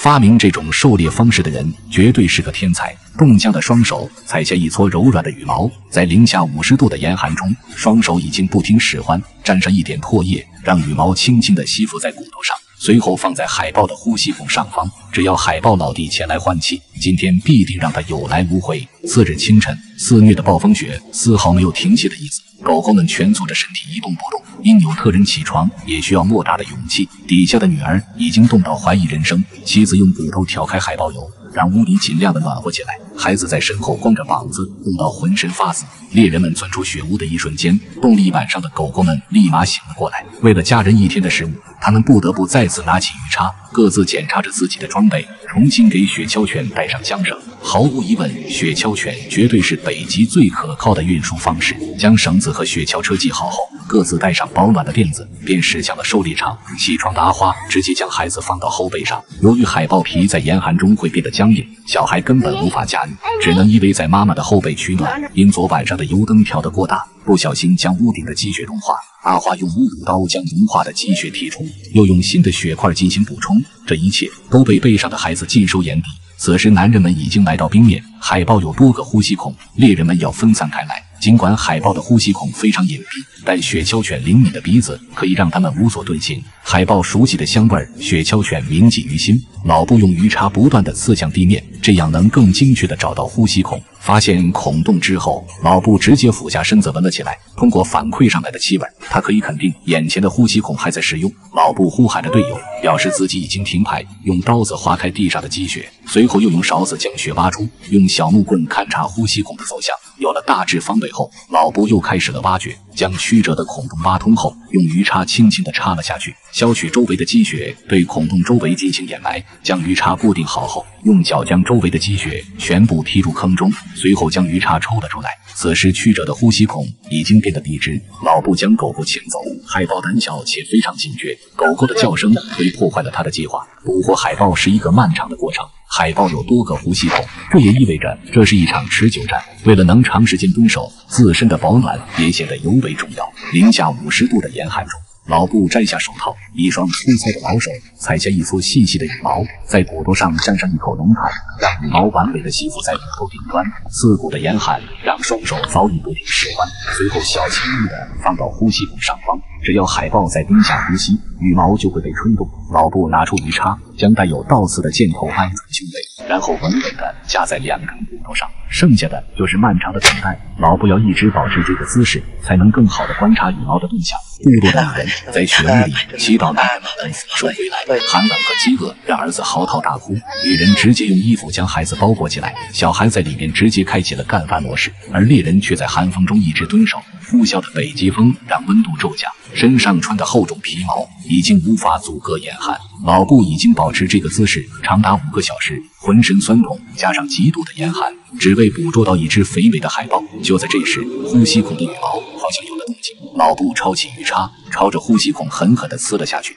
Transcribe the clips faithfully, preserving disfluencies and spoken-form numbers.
发明这种狩猎方式的人绝对是个天才。冻僵的双手踩下一撮柔软的羽毛，在零下五十度的严寒中，双手已经不听使唤，沾上一点唾液，让羽毛轻轻地吸附在骨头上，随后放在海豹的呼吸孔上方。只要海豹老弟前来换气，今天必定让他有来无回。次日清晨，肆虐的暴风雪丝毫没有停歇的意思，狗狗们蜷缩着身体一动不动。因纽特人起床也需要莫大的勇气，底下的女儿已经冻到怀疑人生。妻子用骨头挑开海豹油，让屋里尽量的暖和起来。孩子在身后光着膀子，冻到浑身发紫。猎人们钻出雪屋的一瞬间，冻了一晚上的狗狗们立马醒了过来。为了家人一天的食物，他们不得不再次拿起鱼叉，各自检查着自己的装备，重新给雪橇犬带上缰绳。毫无疑问，雪橇犬绝对是北极最可靠的运输方式。将绳子和雪橇车系好后，各自带上保暖的垫子，便驶向了狩猎场。起床的阿花直接将孩子放到后背上。由于海豹皮在严寒中会变得僵硬，小孩根本无法驾驭，只能依偎在妈妈的后背取暖。因昨晚上的油灯调得过大，不小心将屋顶的积雪融化。阿花用乌骨刀将融化的积雪剔除，又用新的雪块进行补充，这一切都被背上的孩子尽收眼底。此时男人们已经来到冰面，海豹有多个呼吸孔，猎人们要分散开来。尽管海豹的呼吸孔非常隐蔽，但雪橇犬灵敏的鼻子可以让它们无所遁形。海豹熟悉的香味，雪橇犬铭记于心。老布用鱼叉不断地刺向地面，这样能更精确地找到呼吸孔。发现孔洞之后，老布直接俯下身子闻了起来。通过反馈上来的气味，他可以肯定眼前的呼吸孔还在使用。老布呼喊着队友，表示自己已经停牌，用刀子划开地上的积雪，随后又用勺子将雪挖出，用小木棍勘察呼吸孔的走向。有了大致方位后，老布又开始了挖掘，将曲折的孔洞挖通后，用鱼叉轻轻地插了下去，削去周围的积雪，对孔洞周围进行掩埋。将鱼叉固定好后，用脚将周围的积雪全部踢入坑中，随后将鱼叉抽了出来。此时曲折的呼吸孔已经变得笔直。老布将狗狗牵走，海豹胆小且非常警觉，狗狗的叫声会破坏了他的计划。捕获海豹是一个漫长的过程，海豹有多个呼吸孔，这也意味着这是一场持久战。为了能长时间蹲守，自身的保暖也显得尤为重要。零下五十度的严寒中，老布摘下手套，一双粗糙的老手采下一撮细细的羽毛，在骨头上沾上一口浓痰，让羽毛完美的吸附在骨头顶端。刺骨的严寒让双手早已不听使唤，随后小心翼翼地放到呼吸孔上方。只要海豹在冰下呼吸，羽毛就会被吹动。老布拿出鱼叉，将带有倒刺的箭头安在胸背，然后稳稳地夹在两根骨头上。剩下的就是漫长的等待。老布要一直保持这个姿势，才能更好地观察羽毛的动向。部落的女人在雪屋里祈祷男人们能抚顺回来。寒冷和饥饿让儿子嚎啕大哭，女人直接用衣服将孩子包裹起来，小孩在里面直接开启了干饭模式，而猎人却在寒风中一直蹲守。呼啸的北极风让温度骤降，身上穿的厚重皮毛已经无法阻隔严寒。老布已经保持这个姿势长达五个小时，浑身酸痛，加上极度的严寒，只为捕捉到一只肥美的海豹。就在这时，呼吸孔的羽毛好像有了动静，老布抄起鱼叉，朝着呼吸孔狠狠地刺了下去。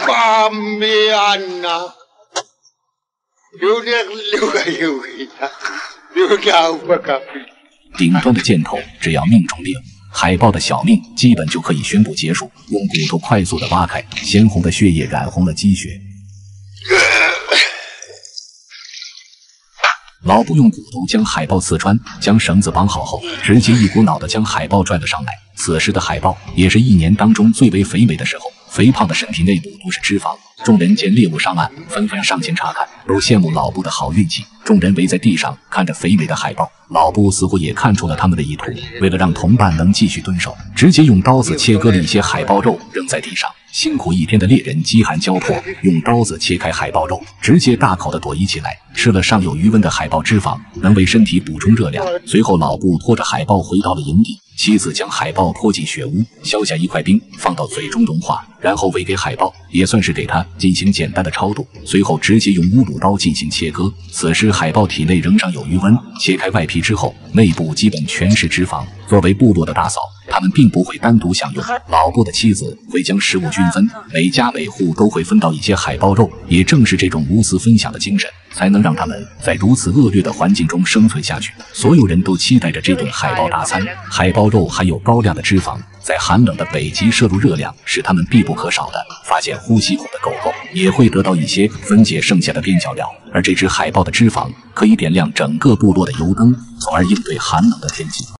顶端的箭头只要命中猎物，海豹的小命基本就可以宣布结束。用骨头快速地挖开，鲜红的血液染红了积雪。老布用骨头将海豹刺穿，将绳子绑好后，直接一股脑地将海豹拽了上来。此时的海豹也是一年当中最为肥美的时候，肥胖的身体内部都是脂肪。众人见猎物上岸，纷纷上前查看，都羡慕老布的好运气。众人围在地上看着肥美的海豹，老布似乎也看出了他们的意图，为了让同伴能继续蹲守，直接用刀子切割了一些海豹肉扔在地上。辛苦一天的猎人饥寒交迫，用刀子切开海豹肉，直接大口的朵颐起来，吃了尚有余温的海豹脂肪，能为身体补充热量。随后老布拖着海豹回到了营地，妻子将海豹拖进雪屋，削下一块冰放到嘴中融化，然后喂给海豹，也算是给它进行简单的超度。随后直接用乌鲁刀进行切割。此时海豹体内仍尚有余温，切开外皮之后，内部基本全是脂肪。作为部落的大嫂，他们并不会单独享用，老布的妻子会将食物均分，每家每户都会分到一些海豹肉。也正是这种无私分享的精神，才能让他们在如此恶劣的环境中生存下去。所有人都期待着这顿海豹大餐，海豹肉含有高量的脂肪， 在寒冷的北极摄入热量是它们必不可少的。发现呼吸孔的狗狗也会得到一些分解剩下的边角料，而这只海豹的脂肪可以点亮整个部落的油灯，从而应对寒冷的天气。